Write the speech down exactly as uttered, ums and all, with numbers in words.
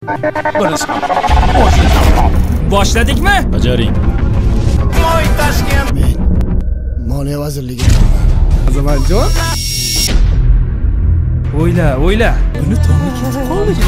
Boshladikmi? Bajaring. Moy Toshkent. Men Moliya vazirligi. Azamatjon. O'yla, o'yla. Buni Tommy ketib qoldi.